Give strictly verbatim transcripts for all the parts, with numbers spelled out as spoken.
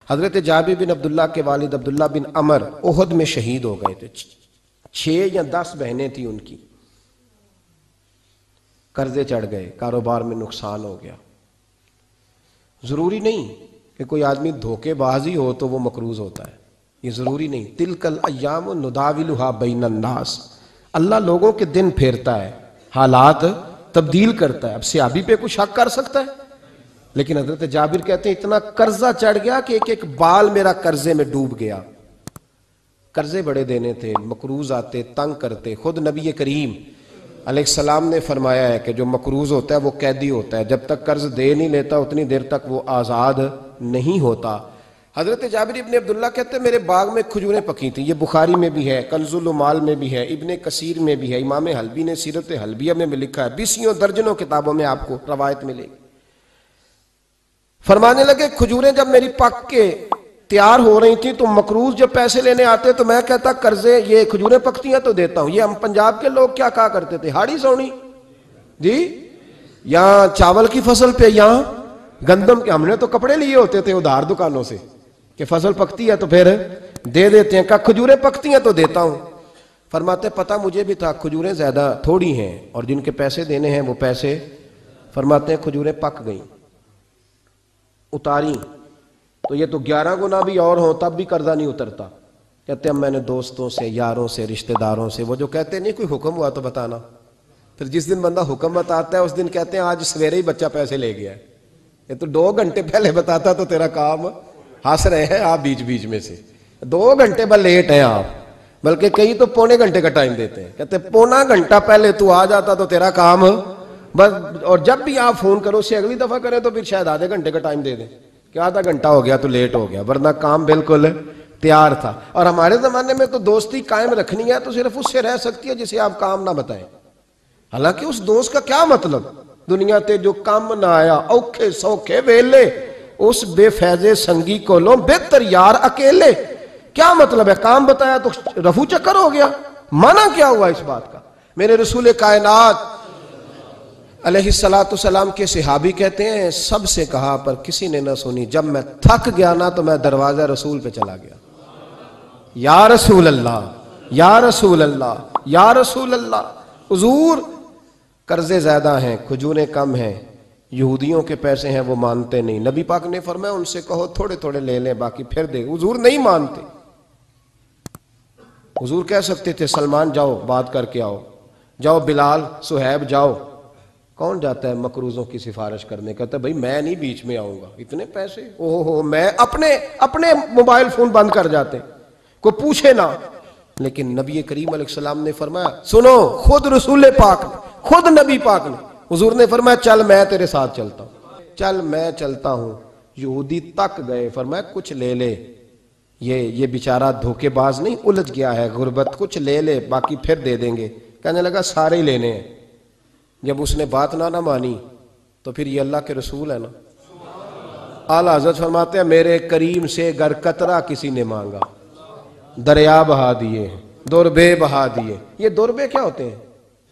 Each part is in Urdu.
حضرت جابر بن عبداللہ کے والد عبداللہ بن عمر احد میں شہید ہو گئے تھے. چھ یا دس بہنیں تھیں ان کی. قرضے چڑھ گئے, کاروبار میں نقصان ہو گیا. ضروری نہیں کہ کوئی آدمی دھوکے بازی ہو تو وہ مقروض ہوتا ہے, یہ ضروری نہیں. تلک الایام نداولھا بین الناس, اللہ لوگوں کے دن پھیرتا ہے, حالات تبدیل کرتا ہے. اب صحابی پہ کچھ حق کر سکتا ہے؟ لیکن حضرت جابر کہتے ہیں اتنا قرضہ چڑھ گیا کہ ایک ایک بال میرا قرضے میں ڈوب گیا. قرضے بڑے دینے تھے, مقروض آتے, تنگ کرتے. خود نبی کریم علیہ السلام نے فرمایا ہے کہ جو مقروض ہوتا ہے وہ قیدی ہوتا ہے, جب تک قرض دے نہیں لیتا اتنی دیر تک وہ آزاد نہیں ہوتا. حضرت جابر ابن عبداللہ کہتے ہیں میرے باغ میں کھجوریں پکی تھیں. یہ بخاری میں بھی ہے, کنز المال میں بھی ہے, ابن کثیر میں بھی ہے, امام حلبی نے سیرت حلبیہ میں بھی لکھا ہے, بیسیوں درجنوں کتابوں میں آپ کو روایت ملے گی. فرمانے لگے کھجوریں جب میری پک کے تیار ہو رہی تھیں تو مقروض جب پیسے لینے آتے تو میں کہتا قرضے یہ کھجوریں پکتی ہیں تو دیتا ہوں. یہ ہم پنجاب کے لوگ کیا کہا کرتے تھے, ہاڑی سونی جی, یہاں چاول کی فصل پہ, یہاں گندم کے. ہم نے تو کپڑے لیے ہوتے تھے ادھار دکانوں سے کہ فصل پکتی ہے تو پھر دے دیتے ہیں, کہ کھجوریں پکتی ہیں تو دیتا ہوں. فرماتے پتہ مجھے بھی تھا کھجوریں زیادہ تھوڑی ہیں اور جن کے پیسے دینے ہیں وہ پیسے. فرماتے ہیں کھجوریں پک گئیں, اتاری تو یہ تو گیارہ گنا بھی اور ہوں تب بھی قرضہ نہیں اترتا. کہتے ہیں میں نے دوستوں سے, یاروں سے, رشتہ داروں سے, وہ جو کہتے نہیں کوئی حکم ہوا تو بتانا, پھر جس دن بندہ حکم بتاتا ہے اس دن کہتے ہیں آج سویرے ہی بچہ پیسے لے گیا ہے, یہ تو دو گھنٹے پہلے بتاتا تو تیرا کام. ہنس رہے ہیں آپ بیچ بیچ میں سے, دو گھنٹے بس لیٹ ہیں آپ, بلکہ کئی تو پونے گھنٹے کا ٹائم دیتے ہیں. کہتے ہیں پونا گھنٹہ پہلے تو آ جاتا تو تیرا کام بس. اور جب بھی آپ فون کرو سے اگلی دفعہ کریں تو پھر شاید آدھے گھنٹے کا ٹائم دے دیں کہ آدھا گھنٹہ ہو گیا تو لیٹ ہو گیا, ورنہ کام بالکل تیار تھا. اور ہمارے زمانے میں تو دوستی قائم رکھنی ہے تو صرف اس سے رہ سکتی ہے جسے آپ کام نہ بتائیں. حالانکہ اس دوست کا کیا مطلب, دنیا تے جو کام نہ آیا اوکھے سوکھے ویلے, اس بے فیضے سنگی کو لو بہتر یار اکیلے. کیا مطلب ہے, کام بتایا تو رفو چکر ہو گیا, مانا کیا ہوا اس بات کا. میرے رسول کائنات علیہ السلام کے صحابی کہتے ہیں سب سے کہا پر کسی نے نہ سنی, جب میں تھک گیا نا تو میں دروازہ رسول پہ چلا گیا, یا رسول اللہ, یا رسول اللہ, یا رسول اللہ. حضور قرضے زیادہ ہیں, کھجوریں کم ہیں, یہودیوں کے پیسے ہیں وہ مانتے نہیں. نبی پاک نے فرمایا ان سے کہو تھوڑے تھوڑے لے لیں باقی پھر دے. حضور نہیں مانتے. حضور کہہ سکتے تھے سلمان جاؤ بات کر کے آؤ, جاؤ بلال, صہیب جاؤ. کون جاتا ہے مقروضوں کی سفارش کرنے, کہتا ہے بھائی میں نہیں بیچ میں آؤں گا, اتنے پیسے اوہ ہو, میں اپنے اپنے موبائل فون بند کر جاتے, کوئی پوچھے نہ. لیکن نبی کریم علیہ السلام نے فرمایا سنو, خود رسول پاک نے, خود نبی پاک نے, حضور نے فرمایا چل میں تیرے ساتھ چلتا ہوں, چل میں چلتا ہوں. یہودی تک گئے, فرمایا کچھ لے لے, یہ یہ بیچارہ دھوکے باز نہیں الجھ گیا ہے, غربت, کچھ لے لے باقی پھر دے دیں گے. کہنے لگا سارے ہی لینے ہیں. جب اس نے بات نہ نہ مانی تو پھر یہ اللہ کے رسول ہے نا. اعلیٰ حضرت فرماتے ہیں میرے کریم سے گر قطرہ کسی نے مانگا دریا بہا دیے, دربے بہا دیے. یہ دربے کیا ہوتے ہیں,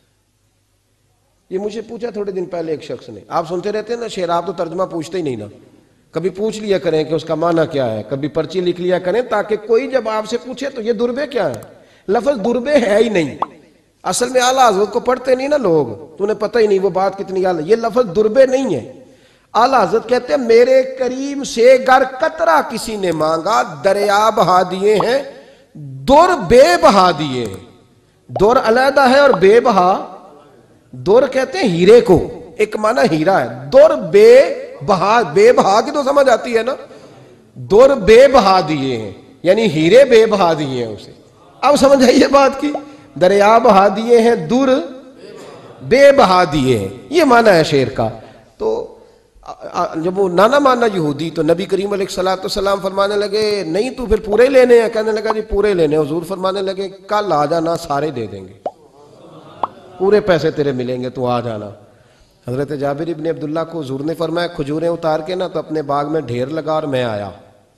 یہ مجھے پوچھا تھوڑے دن پہلے ایک شخص نے. آپ سنتے رہتے ہیں نا شعر, آپ تو ترجمہ پوچھتے ہی نہیں نا, کبھی پوچھ لیا کریں کہ اس کا معنی کیا ہے, کبھی پرچی لکھ لیا کریں تاکہ کوئی جب آپ سے پوچھے تو یہ دربے کیا ہے. لفظ دربے ہے ہی نہیں, اصل میں اعلیٰ حضرت کو پڑھتے نہیں نا لوگ, تو انہیں پتہ ہی نہیں وہ بات کتنی اعلیٰ. یہ لفظ دربے نہیں ہے. اعلیٰ حضرت کہتے ہیں میرے کریم سے گر قطرہ کسی نے مانگا دریا بہا دیے ہیں, در بے بہا دیے ہیں. در علیحدہ ہے اور بے بہا, در کہتے ہیں ہیرے کو, ایک معنی ہیرا ہے, در بے بہا, بے بہا کی تو سمجھ آتی ہے نا, در بے بہا دیے ہیں یعنی ہیرے بے بہا دیے ہیں اسے. اب سمجھ آئیے بات کی, دریا بہا دیے ہیں, در بے بہا دیے ہیں, یہ معنی ہے شعر کا. تو جب وہ نانا مانا یہودی تو نبی کریم علیہ السلام فرمانے لگے نہیں تو پھر پورے لینے ہیں, کہنے لگا جی پورے لینے. حضور فرمانے لگے کل آ جانا سارے دے دیں گے, پورے پیسے تیرے ملیں گے, تو آ جانا. حضرت جابر ابن عبداللہ کو حضور نے فرمایا کھجوریں اتار کے نا تو اپنے باغ میں ڈھیر لگا اور میں آیا.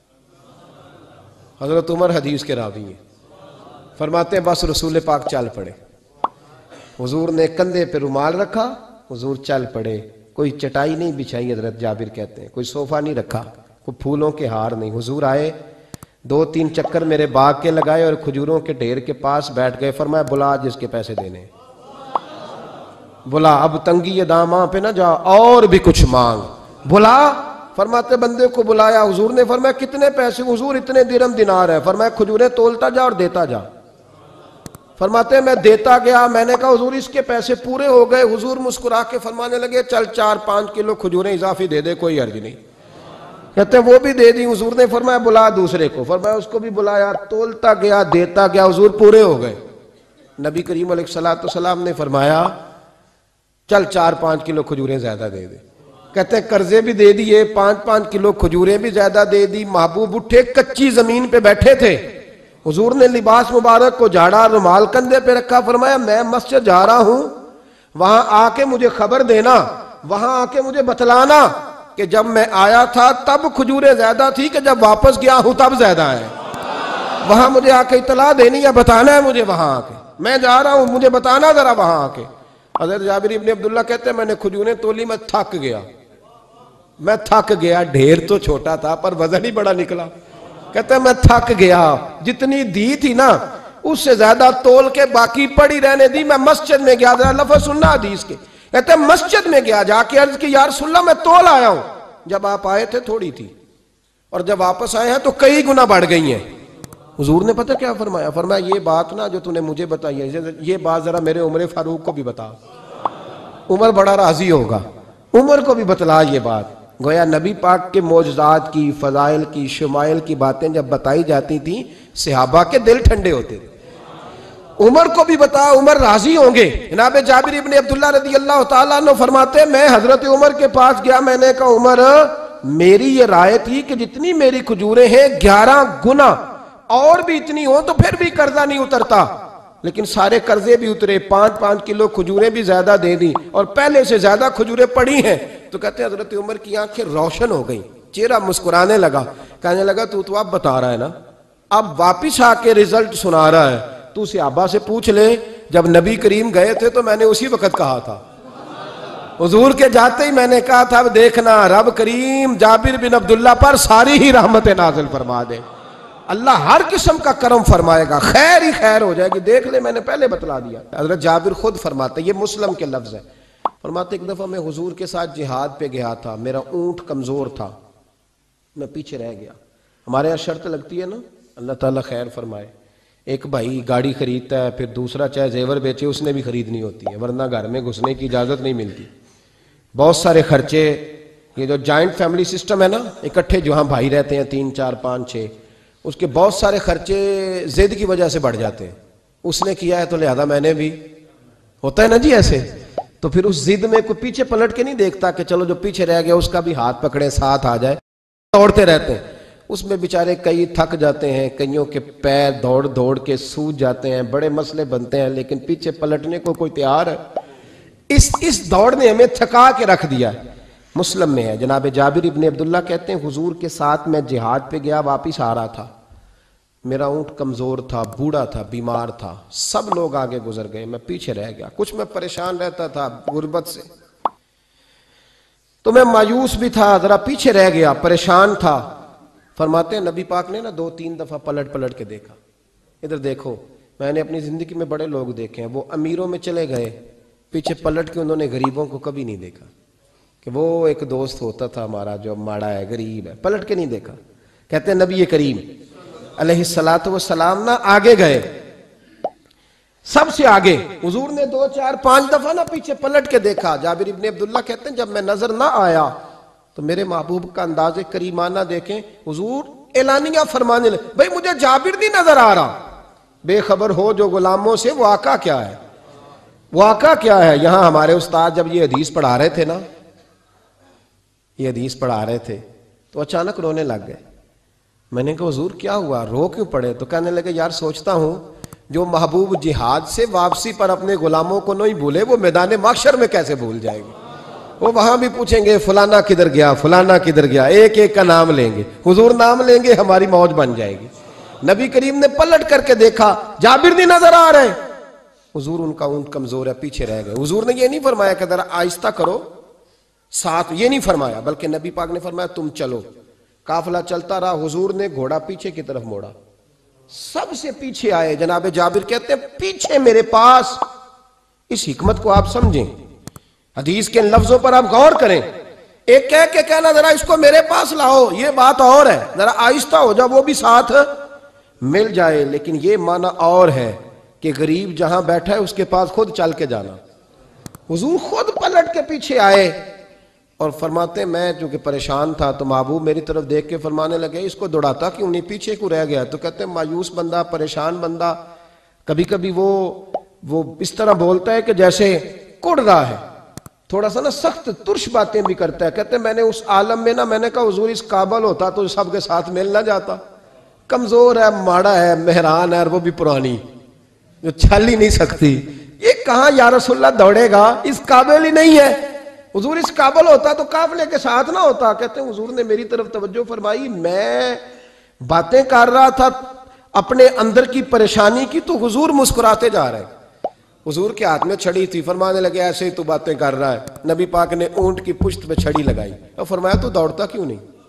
حضرت عمر حدیث کے راوی ہیں, فرماتے ہیں بس رسول پاک چل پڑے. حضور نے کندھے پہ رومال رکھا, حضور چل پڑے. کوئی چٹائی نہیں بچھائی, حضرت جابر کہتے ہیں کوئی صوفہ نہیں رکھا, کوئی پھولوں کے ہار نہیں. حضور آئے, دو تین چکر میرے باغ کے لگائے اور کھجوروں کے ڈھیر کے پاس بیٹھ گئے. فرمایا بلا جس کے پیسے دینے, بلا, اب تنگی یہ داماں پہ نہ جا, اور بھی کچھ مانگ, بلا. فرماتے بندے کو بلایا. حضور نے فرمایا کتنے پیسے؟ حضور اتنے درہم دینار ہے. فرمایا کھجوریں تولتا جا اور دیتا جا. فرماتے میں دیتا گیا. میں نے کہا حضور اس کے پیسے پورے ہو گئے. حضور مسکرا کے فرمانے لگے چل چار پانچ کلو کھجوریں اضافی دے دے, کوئی عرض نہیں. کہتے ہیں وہ بھی دے دی. حضور نے فرمایا بلا دوسرے کو. فرمایا اس کو بھی بلایا, تولتا گیا, دیتا گیا. حضور پورے ہو گئے. نبی کریم علیہ الصلوۃ والسلام نے فرمایا چل چار پانچ کلو کھجوریں زیادہ دے دے. کہتے ہیں قرضے بھی دے دیے, پانچ پانچ کلو کھجوریں بھی زیادہ دے دی. محبوب اٹھے, کچی زمین پہ بیٹھے تھے. حضور نے لباس مبارک کو جھاڑا, رومال کندھے پہ رکھا. فرمایا میں مسجد جا رہا ہوں, وہاں آ کے مجھے خبر دینا, وہاں آ کے مجھے بتلانا کہ جب میں آیا تھا تب کھجوریں زیادہ تھی کہ جب واپس گیا ہوں تب زیادہ ہے. وہاں مجھے آ کے اطلاع دینی یا بتانا ہے مجھے. وہاں آ کے میں جا رہا ہوں, مجھے بتانا ذرا وہاں آ کے. حضرت جابر ابن عبداللہ کہتے ہیں میں نے کھجوریں تولی, میں تھک گیا, میں تھک گیا. ڈھیر تو چھوٹا تھا پر وزن ہی بڑا نکلا. کہتے ہیں میں تھک گیا, جتنی دی تھی نا اس سے زیادہ تول کے باقی پڑی رہنے دی. میں مسجد میں گیا, ذرا لفظ سننا حدیث کے. کہتے ہیں مسجد میں گیا, جا کے عرض کی یا رسول اللہ میں تول آیا ہوں. جب آپ آئے تھے تھوڑی تھی, اور جب واپس آئے ہیں تو کئی گنا بڑھ گئی ہیں. حضور نے پتہ کیا فرمایا؟ فرمایا یہ بات نا جو تو نے مجھے بتائی ہے, یہ بات ذرا میرے عمر فاروق کو بھی بتا. عمر بڑا راضی ہوگا. عمر کو بھی بتلا یہ بات. گویا نبی پاک کے معجزات کی, فضائل کی, شمائل کی باتیں جب بتائی جاتی تھیں صحابہ کے دل ٹھنڈے ہوتے تھے. عمر کو بھی بتا, عمر راضی ہوں گے. جناب جابر ابن عبداللہ رضی اللہ تعالیٰ عنہ فرماتے میں حضرت عمر کے پاس گیا. میں نے کہا عمر میری یہ رائے تھی کہ جتنی میری کھجوریں ہیں گیارہ گنا اور بھی اتنی ہوں تو پھر بھی قرضہ نہیں اترتا, لیکن سارے قرضے بھی اترے. پانچ پانچ کلو کھجوریں بھی زیادہ دے دی اور پہلے سے زیادہ کھجوریں پڑی ہیں. تو کہتے ہیں حضرت عمر کی آنکھیں روشن ہو گئیں, چہرہ مسکرانے لگا. کہنے لگا تو تو اب بتا رہا ہے نا, اب واپس آ کے رزلٹ سنا رہا ہے. تو صحابہ سے پوچھ لے, جب نبی کریم گئے تھے تو میں نے اسی وقت کہا تھا. حضور کے جاتے ہی میں نے کہا تھا اب دیکھنا رب کریم جابر بن عبداللہ پر ساری ہی رحمت نازل فرما دے. اللہ ہر قسم کا کرم فرمائے گا, خیر ہی خیر ہو جائے گی. دیکھ لے میں نے پہلے بتلا دیا. حضرت جابر خود فرماتے, یہ مسلم کے لفظ ہے, فرماتے ایک دفعہ میں حضور کے ساتھ جہاد پہ گیا تھا. میرا اونٹ کمزور تھا, میں پیچھے رہ گیا. ہمارے یہاں شرط لگتی ہے نا, اللہ تعالیٰ خیر فرمائے, ایک بھائی گاڑی خریدتا ہے پھر دوسرا چاہے زیور بیچے اس نے بھی خریدنی ہوتی ہے, ورنہ گھر میں گھسنے کی اجازت نہیں ملتی. بہت سارے خرچے, یہ جو جوائنٹ فیملی سسٹم ہے نا, اکٹھے جہاں بھائی رہتے ہیں تین چار پانچ چھ, اس کے بہت سارے خرچے ضد کی وجہ سے بڑھ جاتے ہیں. اس نے کیا ہے تو لہذا میں نے بھی, ہوتا ہے نا جی ایسے. تو پھر اس ضد میں کوئی پیچھے پلٹ کے نہیں دیکھتا کہ چلو جو پیچھے رہ گیا اس کا بھی ہاتھ پکڑے ساتھ آ جائے, دوڑتے رہتے ہیں. اس میں بیچارے کئی تھک جاتے ہیں, کئیوں کے پیر دوڑ دوڑ کے سوج جاتے ہیں, بڑے مسئلے بنتے ہیں, لیکن پیچھے پلٹنے کو کوئی تیار ہے؟ اس اس دوڑ نے ہمیں تھکا کے رکھ دیا. مسلم میں ہے, جناب جابر ابن عبداللہ کہتے ہیں حضور کے ساتھ میں جہاد پہ گیا, واپس آ رہا تھا. میرا اونٹ کمزور تھا, بوڑھا تھا, بیمار تھا. سب لوگ آگے گزر گئے, میں پیچھے رہ گیا. کچھ میں پریشان رہتا تھا غربت سے, تو میں مایوس بھی تھا, ذرا پیچھے رہ گیا, پریشان تھا. فرماتے ہیں نبی پاک نے نا دو تین دفعہ پلٹ پلٹ کے دیکھا, ادھر دیکھو. میں نے اپنی زندگی میں بڑے لوگ دیکھے ہیں, وہ امیروں میں چلے گئے, پیچھے پلٹ کے انہوں نے غریبوں کو کبھی نہیں دیکھا. کہ وہ ایک دوست ہوتا تھا ہمارا جو ماڑا ہے, غریب ہے, پلٹ کے نہیں دیکھا. کہتے ہیں نبی کریم علیہ الصلوۃ والسلام نا آگے گئے, سب سے آگے. حضور نے دو چار پانچ دفعہ نا پیچھے پلٹ کے دیکھا. جابر ابن عبداللہ کہتے ہیں جب میں نظر نہ آیا تو میرے محبوب کا انداز کریمانہ دیکھیں, حضور اعلانیہ فرمانے لگے, بھئی مجھے جابر نہیں نظر آ رہا. بے خبر ہو جو غلاموں سے, واقعہ کیا ہے, واقعہ کیا ہے. یہاں ہمارے استاد جب یہ حدیث پڑھا رہے تھے نا, یہ حدیث پڑھا رہے تھے تو اچانک رونے لگ گئے. میں نے کہا حضور کیا ہوا, رو کیوں پڑے؟ تو کہنے لگے یار سوچتا ہوں جو محبوب جہاد سے واپسی پر اپنے غلاموں کو نہیں بھولے, وہ میدان محشر میں کیسے بھول جائے گے. وہ وہاں بھی پوچھیں گے فلانا کدھر گیا, فلانا کدھر گیا, ایک ایک کا نام لیں گے. حضور نام لیں گے, ہماری موج بن جائے گی. نبی کریم نے پلٹ کر کے دیکھا, جابر نہیں نظر آ رہے. حضور ان کا اونٹ کمزور ہے, پیچھے رہ گئے. حضور نے یہ نہیں فرمایا کہ ذرا آہستہ کرو ساتھ, یہ نہیں فرمایا, بلکہ نبی پاک نے فرمایا تم چلو. قافلہ چلتا رہا، حضور نے گھوڑا پیچھے کی طرف موڑا، سب سے پیچھے آئے. جناب جابر کہتے ہیں پیچھے میرے پاس. اس حکمت کو آپ سمجھیں، حدیث کے لفظوں پر آپ غور کریں. ایک کہہ کے کہنا ذرا اس کو میرے پاس لاؤ، یہ بات اور ہے، ذرا آہستہ ہو جا، وہ بھی ساتھ مل جائے. لیکن یہ معنی اور ہے کہ غریب جہاں بیٹھا ہے اس کے پاس خود چل کے جانا. حضور خود پلٹ کے پیچھے آئے اور فرماتے میں چونکہ پریشان تھا تو محبوب میری طرف دیکھ کے فرمانے لگے اس کو دوڑاتا کیوں نہیں، پیچھے کو رہ گیا. تو کہتے ہیں مایوس بندہ، پریشان بندہ کبھی کبھی وہ وہ اس طرح بولتا ہے کہ جیسے کڑ رہا ہے، تھوڑا سا نا سخت ترش باتیں بھی کرتا ہے. کہتے ہیں میں نے اس عالم میں نا، میں نے کہا حضور اس قابل ہوتا تو سب کے ساتھ مل نہ جاتا، کمزور ہے، ماڑا ہے، مہران ہے، اور وہ بھی پرانی جو چھل ہی نہیں سکتی. یہ کہاں یا رسول اللہ دوڑے گا، اس قابل ہی نہیں ہے. حضور اس قابل ہوتا تو قافلے کے ساتھ نہ ہوتا. کہتے ہیں حضور نے میری طرف توجہ فرمائی، میں باتیں کر رہا تھا اپنے اندر کی پریشانی کی تو حضور مسکراتے جا رہے. حضور کے ہاتھ میں چھڑی تھی، فرمانے لگے ایسے ہی تو باتیں کر رہا ہے. نبی پاک نے اونٹ کی پشت پہ چھڑی لگائی اور فرمایا تو دوڑتا کیوں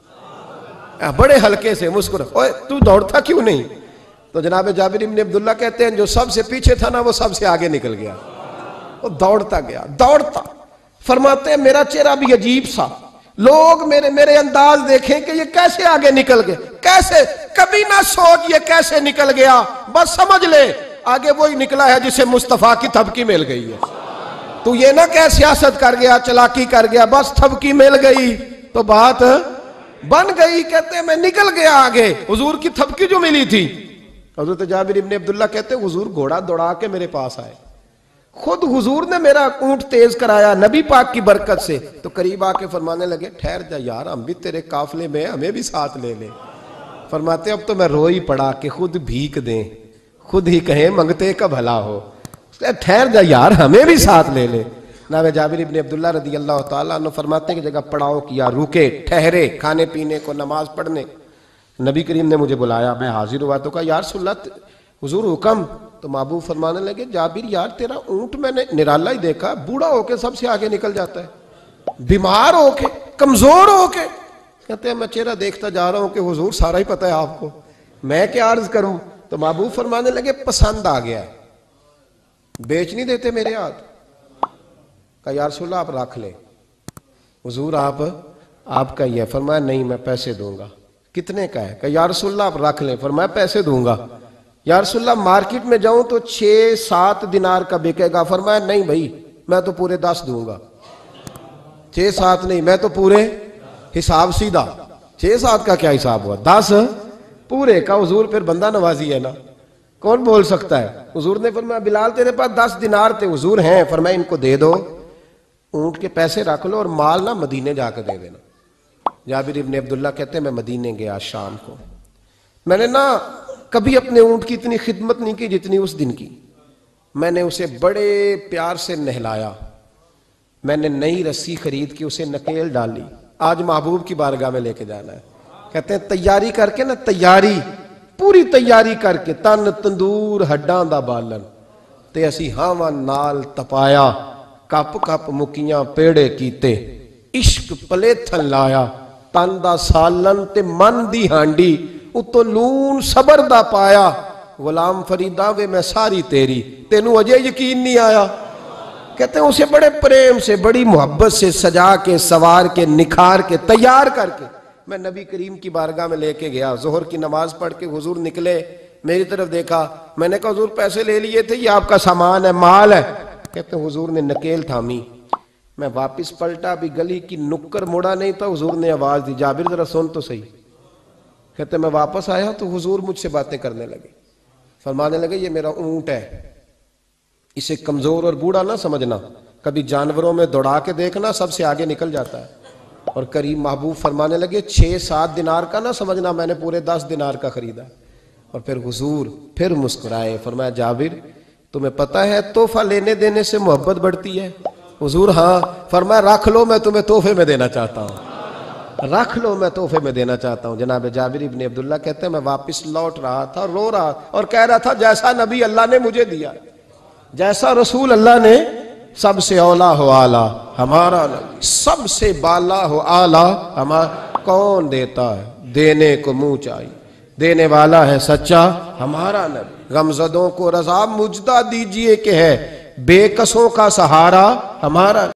نہیں، بڑے ہلکے سے مسکرا، اوے تو دوڑتا کیوں نہیں. تو جناب جابر ابن عبداللہ کہتے ہیں جو سب سے پیچھے تھا نا وہ سب سے آگے نکل گیا، وہ دوڑتا گیا دوڑتا. فرماتے ہیں میرا چہرہ بھی عجیب سا، لوگ میرے میرے انداز دیکھیں کہ یہ کیسے آگے نکل گئے، کیسے، کبھی نہ سوچ یہ کیسے نکل گیا، بس سمجھ لے آگے وہی نکلا ہے جسے مصطفیٰ کی تھپکی مل گئی ہے. تو یہ نہ کہ سیاست کر گیا، چلاکی کر گیا، بس تھپکی مل گئی تو بات بن گئی. کہتے ہیں میں نکل گیا آگے، حضور کی تھپکی جو ملی تھی. حضرت جابر ابن عبداللہ کہتے ہیں حضور گھوڑا دوڑا کے میرے پاس آئے، خود حضور نے میرا اونٹ تیز کرایا نبی پاک کی برکت سے. تو قریب آ کے فرمانے لگے ٹھہر جا یار، ہم بھی تیرے قافلے میں، ہمیں بھی ساتھ لے لے. فرماتے اب تو میں رو ہی پڑا کہ خود بھیک دیں، خود ہی کہیں منگتے کا بھلا ہو، ٹھہر جا یار ہمیں بھی ساتھ لے لے. جناب جابر ابن عبداللہ رضی اللہ تعالیٰ عنہ فرماتے ہیں کہ جگہ پڑاؤ کیا، رکے، ٹھہرے کھانے پینے کو، نماز پڑھنے. نبی کریم نے مجھے بلایا، میں حاضر ہوا تو کہا یا رسول اللہ حضور حکم. تو محبوب فرمانے لگے جابر یار تیرا اونٹ میں نے نرالا ہی دیکھا، بوڑھا ہو کے سب سے آگے نکل جاتا ہے، بیمار ہو کے، کمزور ہو کے. کہتے ہیں میں چہرہ دیکھتا جا رہا ہوں کہ حضور سارا ہی پتہ ہے آپ کو، میں کیا عرض کروں. تو محبوب فرمانے لگے پسند آ گیا، بیچ نہیں دیتے میرے ہاتھ. کہا یا رسول اللہ آپ رکھ لیں. حضور آپ آپ کا یہ. فرمایا نہیں میں پیسے دوں گا. کتنے کا ہے؟ کہ یا رسول اللہ آپ رکھ لیں. فرمایا پیسے دوں گا. یا رسول اللہ مارکیٹ میں جاؤں تو چھ سات دینار کا بکے گا. فرمایا نہیں بھائی میں تو پورے دس دوں گا. چھ سات نہیں، میں تو پورے، حساب سیدھا، چھ سات کا کیا حساب ہوا، دس پورے کا. حضور پھر بندہ نوازی ہے نا، کون بول سکتا ہے. حضور نے فرمایا بلال تیرے پاس دس دینار تھے. حضور ہیں. فرمایا ان کو دے دو، اونٹ کے پیسے رکھ لو اور مال نہ مدینے جا کے دے دینا. جابر ابن عبداللہ کہتے ہیں میں مدینے گیا شام کو، میں نے نا کبھی اپنے اونٹ کی اتنی خدمت نہیں کی جتنی اس دن کی. میں نے اسے بڑے پیار سے نہلایا، میں نے نئی رسی خرید کے اسے نکیل ڈالی. آج محبوب کی بارگاہ میں لے کے جانا ہے. کہتے ہیں تیاری کر کے نا، تیاری پوری تیاری کر کے، تن تندور ہڈاں دا بالن تے اسی ہاواں نال تپایا، کپ کپ مکیاں پیڑے کیتے، عشق پلیتھن لایا، تن دا سالن تے من دی ہانڈی، اتو لون صبر دا پایا. غلام فریدہ وے میں ساری تیری، تینوں اجے یقین نہیں آیا. کہتے ہیں اسے بڑے پریم سے، بڑی محبت سے سجا کے، سوار کے، نکھار کے، تیار کر کے میں نبی کریم کی بارگاہ میں لے کے گیا. ظہر کی نماز پڑھ کے حضور نکلے، میری طرف دیکھا. میں نے کہا حضور پیسے لے لیے تھے، یہ آپ کا سامان ہے، مال ہے. کہتے ہیں حضور نے نکیل تھامی. میں واپس پلٹا، بھی گلی کی نکر مڑا نہیں تھا. حضور نے آواز دی جابر ذرا سن تو صحیح. کہتے ہیں میں واپس آیا تو حضور مجھ سے باتیں کرنے لگے. فرمانے لگے یہ میرا اونٹ ہے، اسے کمزور اور بوڑھا نہ سمجھنا، کبھی جانوروں میں دوڑا کے دیکھنا سب سے آگے نکل جاتا ہے. اور کریم محبوب فرمانے لگے چھ سات دینار کا نہ سمجھنا، میں نے پورے دس دینار کا خریدا. اور پھر حضور پھر مسکرائے. فرمایا جابر تمہیں پتہ ہے تحفہ لینے دینے سے محبت بڑھتی ہے؟ حضور ہاں. فرمایا رکھ لو، میں تمہیں تحفے میں دینا چاہتا ہوں، رکھ لو میں تحفے میں دینا چاہتا ہوں. جناب جابر ابن عبداللہ کہتے ہیں میں واپس لوٹ رہا تھا، رو رہا اور کہہ رہا تھا جیسا نبی اللہ نے مجھے دیا، جیسا رسول اللہ نے، سب سے اولا ہو آلہ ہمارا نبی، سب سے بالا ہو آلہ ہمارا. کون دیتا ہے؟ دینے کو منہ چاہیے، دینے والا ہے سچا ہمارا نبی، غمزدوں کو رضا مجدہ دیجئے کہ ہے بے کسوں کا سہارا ہمارا